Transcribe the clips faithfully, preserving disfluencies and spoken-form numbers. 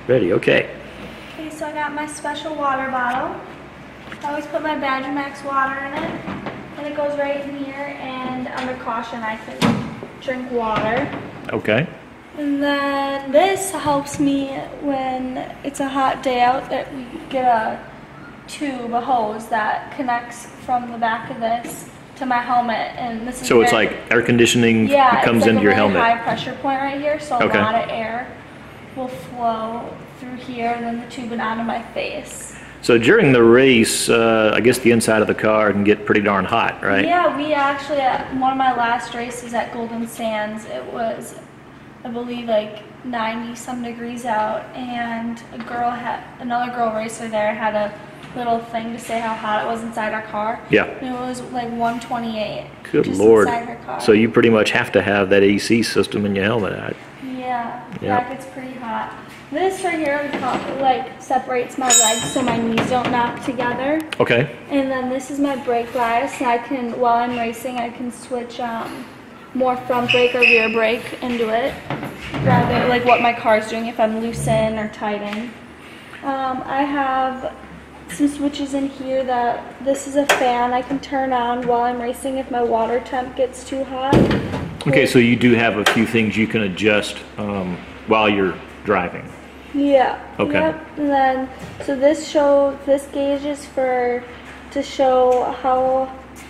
Ready, okay. Okay, so I got my special water bottle. I always put my Badger Max water in it. And it goes right in here, and under caution I can drink water. Okay. And then this helps me when it's a hot day out, that we get a tube, a hose that connects from the back of this to my helmet, and this is So it's very, like air conditioning yeah, comes it's like into a your really helmet. high pressure point right here, so a Okay. lot of air will flow through here and then the tube and onto my face. So during the race, uh, I guess the inside of the car can get pretty darn hot, right? Yeah, we actually, at one of my last races at Golden Sands, it was, I believe, like ninety some degrees out, and a girl had, another girl racer there had a little thing to say how hot it was inside our car. Yeah. And it was like one twenty-eight. Good just Lord. Inside her car. So you pretty much have to have that A C system in your helmet. I- Yeah, Yeah. yeah, it gets pretty hot. This right here, we call, like, separates my legs so my knees don't knock together. Okay. And then this is my brake bias. I can, while I'm racing, I can switch um, more front brake or rear brake into it, rather like what my car's doing if I'm loose in or tight in. Um, I have some switches in here that, this is a fan I can turn on while I'm racing if my water temp gets too hot. Okay, so you do have a few things you can adjust um, while you're driving. Yeah. Okay. Yep. And then, so this show, this gauge is for, to show how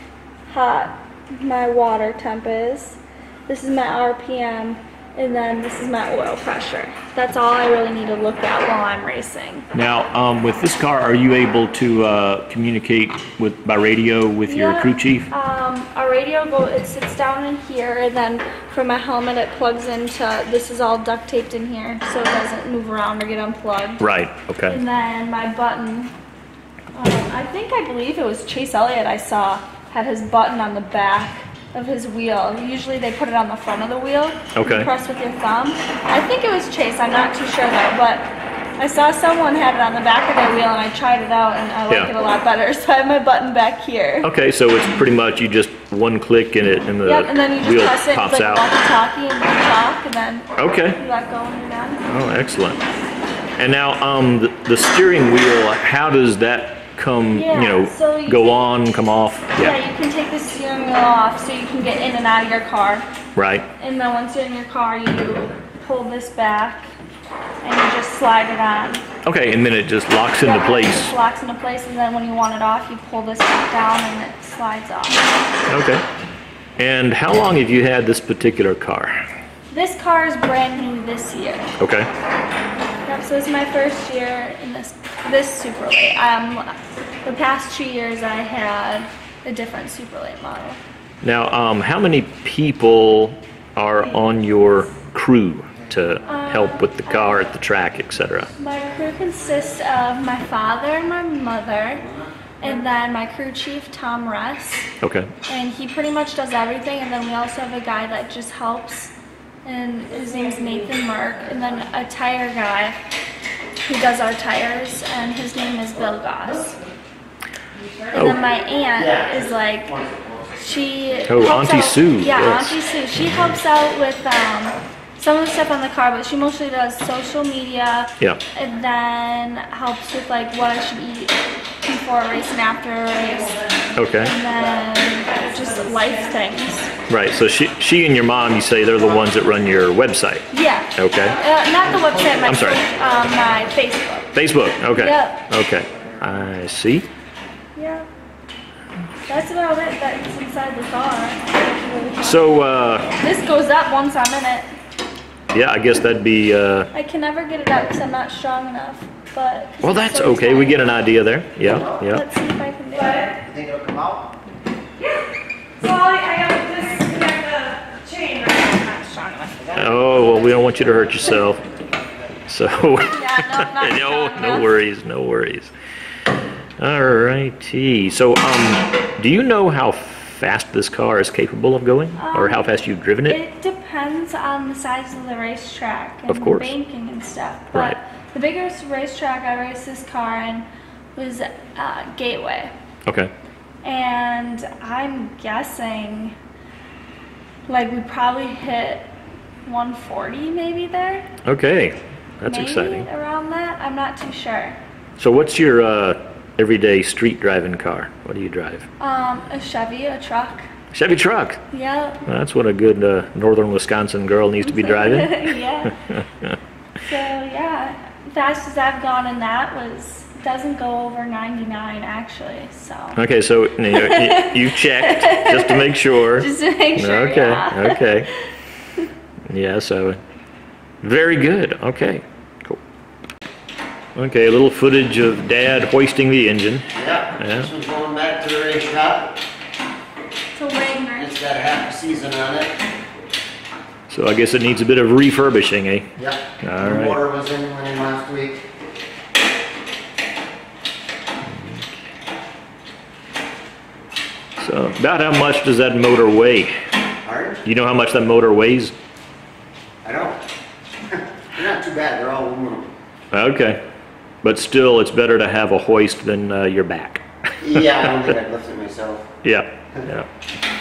hot my water temp is. This is my R P M, and then this is my oil pressure. That's all I really need to look at while I'm racing. Now, um, with this car, are you able to uh, communicate with by radio with your Yeah, crew chief? Um, our radio go, it sits down in here, and then for my helmet it plugs into, this is all duct taped in here so it doesn't move around or get unplugged. Right, okay. And then my button, um, I think I believe it was Chase Elliott I saw had his button on the back of his wheel. Usually they put it on the front of the wheel. Okay. You press with your thumb. I think it was Chase, I'm not too sure though, but I saw someone had it on the back of their wheel and I tried it out and I like Yeah. it a lot better. So I have my button back here. Okay, so it's pretty much you just one click in it and the Yep, and then you just wheel press it, it's pops like out. walkie-talkie and you talk, and then Okay. you let go when you're done. Oh, excellent. And now, um, the, the steering wheel, how does that come, Yeah, you know, so you go can- on, come off? Yeah, you can take the steering wheel off so you can get in and out of your car. Right. And then once you're in your car, you pull this back and you just slide it on. Okay, and then it just locks into Yeah, It place. just locks into place, and then when you want it off, you pull this back down and it slides off. Okay. And how long have you had this particular car? This car is brand new this year. Okay. Yep, so this is my first year in this this Super Late. Um, the past two years I had a different Super Late model. Now, um, how many people are on your crew to help with the car at the track, et cetera? My crew consists of my father and my mother, and then my crew chief, Tom Russ. Okay. And he pretty much does everything, and then we also have a guy that just helps, and his name's Nathan Merck, and then a tire guy who does our tires, and his name is Bill Goss. And Oh. then my aunt is like, she Oh, helps Auntie out- Sue, Yeah, yes. Auntie Sue. She helps out with um, some of the stuff on the car, but she mostly does social media, Yeah. and then helps with like what I should eat before a race and after a race, Okay. and then just life things. Right. So she, she and your mom, you say they're the ones that run your website. Yeah. Okay. Uh, not the website, my, I'm sorry. Um, my Facebook. Facebook. Okay. Yep. Okay. I see. Yeah. That's about it that's inside the car. So, uh, This goes up once I'm in it. yeah, I guess that'd be, uh, I can never get it out because I'm not strong enough. But well, that's okay. We get an idea there. Yeah, yeah. Let's see if I can do it. You think it'll come out? So I, I got to disconnect the chain, right? I'm not strong enough for that. Oh, well, we don't want you to hurt yourself. So, Yeah, no, not no, strong no enough. worries, no worries. All righty. So, um, do you know how fast this car is capable of going, or how fast you've driven it? It depends on the size of the racetrack and Of course. the banking and stuff. But Right. the biggest racetrack I raced this car in was uh, Gateway. Okay. And I'm guessing like we probably hit one forty maybe there. Okay. That's Maybe exciting. around that. I'm not too sure. So what's your uh, everyday street driving car? What do you drive? Um, a Chevy, a truck. Chevy truck. Yep. Well, that's what a good uh, northern Wisconsin girl needs to be driving. Yeah. So yeah, fastest I've gone in that was doesn't go over ninety-nine actually. So. Okay, so you, know, you you checked just to make sure. Just to make sure. Okay, Yeah. okay. Yeah, so very good. Okay, cool. Okay, a little footage of Dad hoisting the engine. Yeah, Yeah. this one's going back to the race shop. It's a Wagner. It's got half a season on it. So I guess it needs a bit of refurbishing, eh? Yep. All The right. motor was in, went in last week. So about how much does that motor weigh? Pardon? Do you know how much that motor weighs? I don't. They're not too bad, they're all aluminum. Okay, but still, it's better to have a hoist than uh, your back. Yeah, I don't think I'd lift it myself. Yeah, yeah.